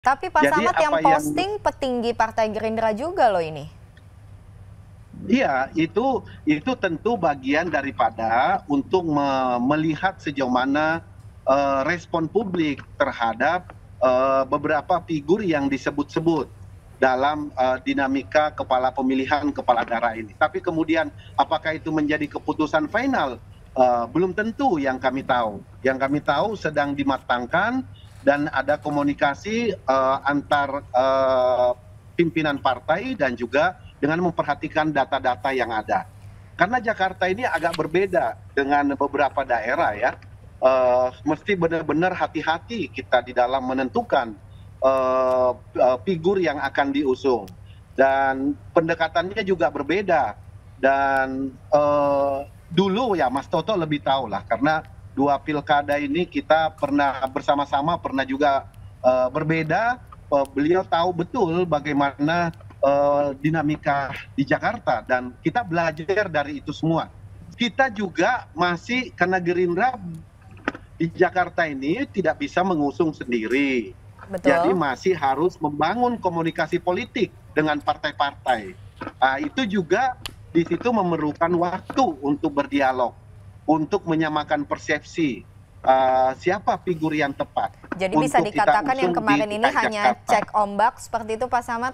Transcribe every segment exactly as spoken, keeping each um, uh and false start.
Tapi Pak Jadi Samad yang apa yang posting petinggi Partai Gerindra juga loh ini. Iya, itu itu tentu bagian daripada untuk me melihat sejauh mana, eee, respon publik terhadap, eee, beberapa figur yang disebut-sebut dalam, eee, dinamika kepala pemilihan kepala daerah ini. Tapi kemudian apakah itu menjadi keputusan final? Eee, belum tentu yang kami tahu. Yang kami tahu sedang dimatangkan dan ada komunikasi, eee, antar, eee, pimpinan partai dan juga dengan memperhatikan data-data yang ada. Karena Jakarta ini agak berbeda dengan beberapa daerah ya, eee, mesti benar-benar hati-hati kita di dalam menentukan, eee eee, figur yang akan diusung. Dan pendekatannya juga berbeda dan, eee, dulu ya Mas Toto lebih tahu lah karena dua pilkada ini kita pernah bersama-sama, pernah juga, eee, berbeda, eee, beliau tahu betul bagaimana, eee, dinamika di Jakarta dan kita belajar dari itu semua. Kita juga masih karena Gerindra di Jakarta ini tidak bisa mengusung sendiri. Jadi Betul. masih harus membangun komunikasi politik dengan partai-partai. Ah, itu juga di situ memerlukan waktu untuk berdialog, untuk menyamakan persepsi, eee, siapa figur yang tepat Jadi bisa untuk kita dikatakan yang usung di kemarin D ini K I hanya Jakarta. cek ombak seperti itu Pak Samad?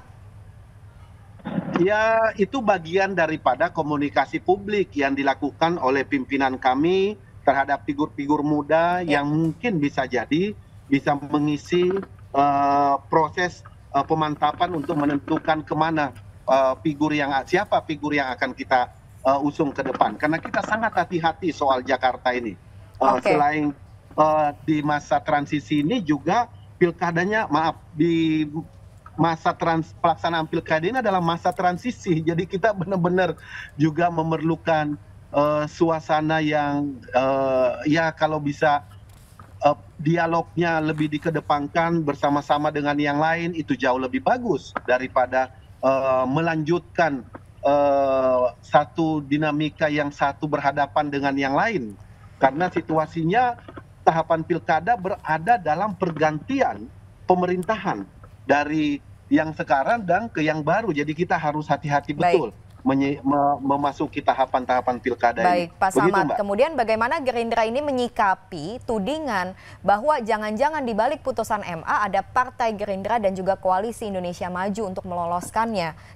Ya, itu bagian daripada komunikasi publik yang dilakukan oleh pimpinan kami terhadap figur-figur muda Ya. yang mungkin bisa jadi bisa mengisi, eee, proses, eee, pemantapan untuk menentukan ke mana, eee, figur yang siapa figur yang akan kita, eee, usung ke depan. Karena kita sangat hati-hati soal Jakarta ini. Eee, Oke. selain, eee, di masa transisi ini juga pilkadanya maaf, di masa trans pelaksanaan pilkada ini adalah masa transisi. Jadi kita benar-benar juga memerlukan, eee, suasana yang, eee, ya kalau bisa, eee, dialognya lebih dikedepankan bersama-sama dengan yang lain itu jauh lebih bagus daripada, eee, melanjutkan, eee, satu dinamika yang satu berhadapan dengan yang lain. Karena situasinya tahapan pilkada berada dalam pergantian pemerintahan dari yang sekarang dan ke yang baru. Jadi kita harus hati-hati Baik. betul menye me memasuki tahapan-tahapan pilkada ini. Baik Pak Begitu, Samad, Mbak. kemudian bagaimana Gerindra ini menyikapi tudingan bahwa jangan-jangan di balik putusan M A ada Partai Gerindra dan juga Koalisi Indonesia Maju untuk meloloskannya?